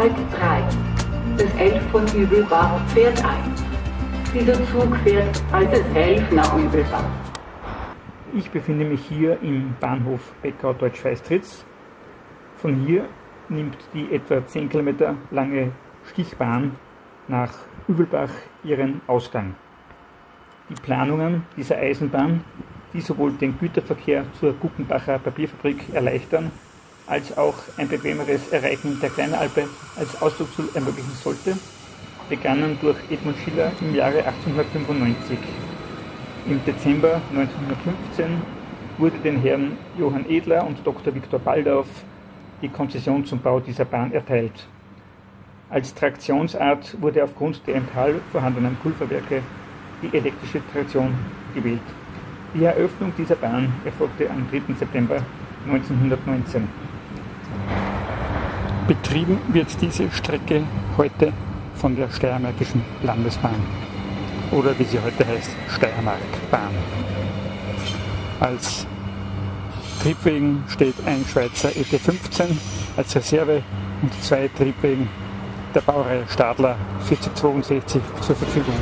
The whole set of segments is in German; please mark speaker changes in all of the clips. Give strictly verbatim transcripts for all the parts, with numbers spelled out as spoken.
Speaker 1: Halt drei. Das elf von Übelbach fährt ein. Dieser Zug fährt Altes elf nach Übelbach.
Speaker 2: Ich befinde mich hier im Bahnhof Beckau-Deutsch-Feistritz. Von hier nimmt die etwa zehn Kilometer lange Stichbahn nach Übelbach ihren Ausgang. Die Planungen dieser Eisenbahn, die sowohl den Güterverkehr zur Guggenbacher Papierfabrik erleichtern, als auch ein bequemeres Erreichen der Kleinalpe als Ausflugsziel ermöglichen sollte, begannen durch Edmund Schiller im Jahre achtzehnhundertfünfundneunzig. Im Dezember neunzehnhundertfünfzehn wurde den Herren Johann Edler und Doktor Viktor Baldauf die Konzession zum Bau dieser Bahn erteilt. Als Traktionsart wurde aufgrund der im Tal vorhandenen Pulverwerke die elektrische Traktion gewählt. Die Eröffnung dieser Bahn erfolgte am dritten September neunzehnhundertneunzehn. Betrieben wird diese Strecke heute von der Steiermärkischen Landesbahn oder wie sie heute heißt, Steiermarkbahn. Als Triebwegen steht ein Schweizer E T fünfzehn als Reserve und zwei Triebwegen der Baureihe Stadler vierzig zweiundsechzig zur Verfügung.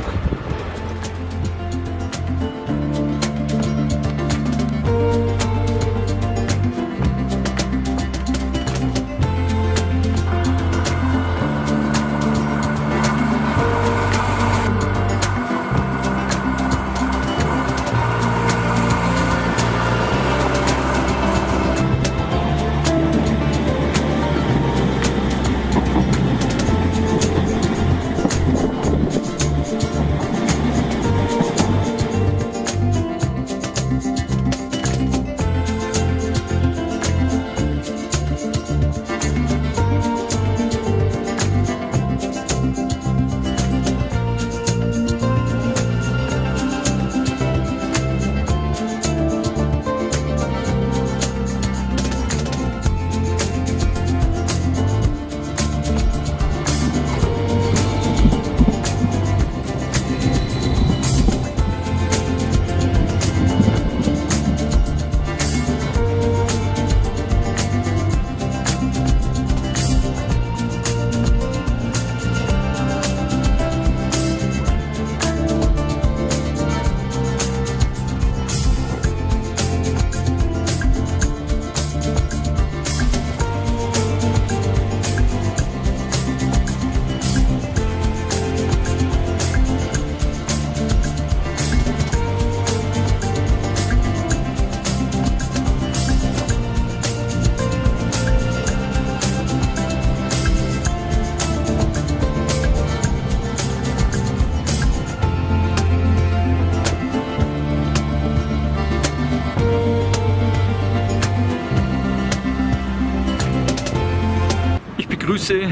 Speaker 2: Ich begrüße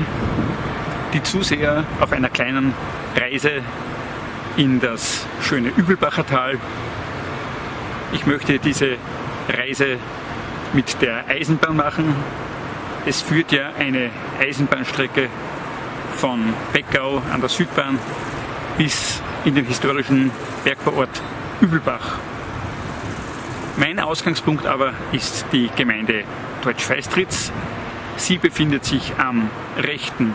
Speaker 2: die Zuseher auf einer kleinen Reise in das schöne Übelbacher Tal. Ich möchte diese Reise mit der Eisenbahn machen. Es führt ja eine Eisenbahnstrecke von Beckau an der Südbahn bis in den historischen Bergbauort Übelbach. Mein Ausgangspunkt aber ist die Gemeinde Deutsch-Feistritz. Sie befindet sich am rechten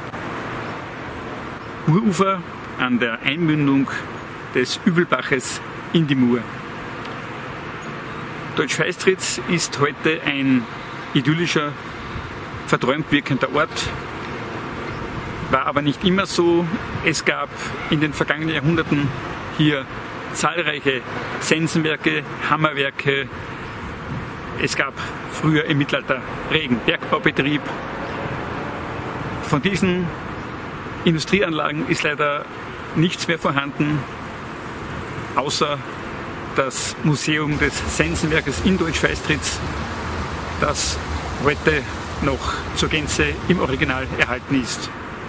Speaker 2: Urufer an der Einmündung des Übelbaches in die Mur. Deutsch-Feistritz ist heute ein idyllischer, verträumt wirkender Ort, war aber nicht immer so. Es gab in den vergangenen Jahrhunderten hier zahlreiche Sensenwerke, Hammerwerke. Es gab früher im Mittelalter regen Bergbaubetrieb. Von diesen Industrieanlagen ist leider nichts mehr vorhanden, außer das Museum des Sensenwerkes in Deutsch-Feistritz, das heute noch zur Gänze im Original erhalten ist.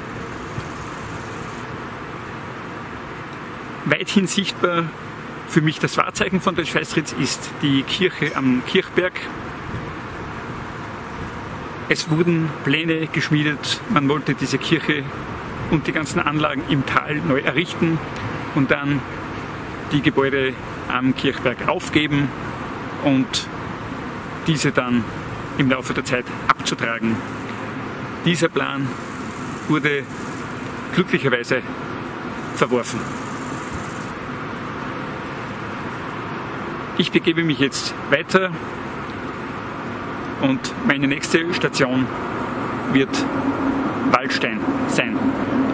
Speaker 2: Weithin sichtbar für mich das Wahrzeichen von Deutsch-Feistritz ist die Kirche am Kirchberg. Es wurden Pläne geschmiedet, man wollte diese Kirche und die ganzen Anlagen im Tal neu errichten und dann die Gebäude am Kirchberg aufgeben und diese dann im Laufe der Zeit abzutragen. Dieser Plan wurde glücklicherweise verworfen. Ich begebe mich jetzt weiter und meine nächste Station wird Waldstein sein.